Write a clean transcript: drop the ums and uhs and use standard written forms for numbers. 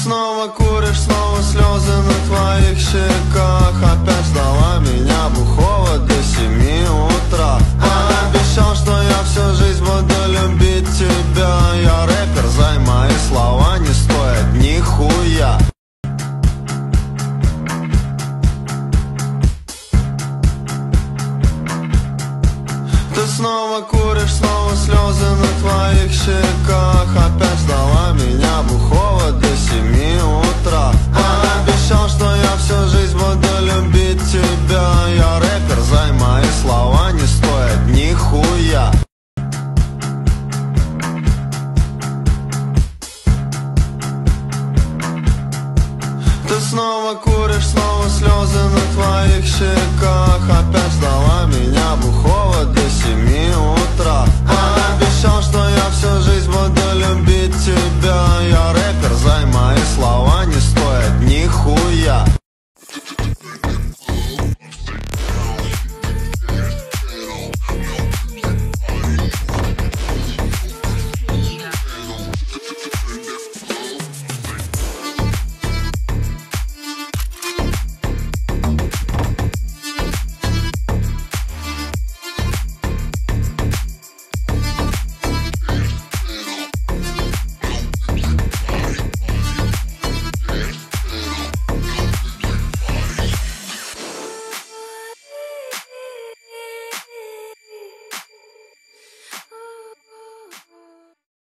снова куришь, снова слезы на твоих щеках. Опять ждала меня бухого до 7 утра. Обещал, что я всю жизнь буду любить тебя. Я рэпер, зай, мои слова не стоят нихуя. Ты снова куришь, снова слезы на твоих щеках. Опять ждала меня бухого до 7 утра. Обещал, что я всю жизнь буду любить тебя. Я рэпер, зай, мои слова не стоят нихуя. Ты снова куришь, снова слезы на твоих щеках. Опять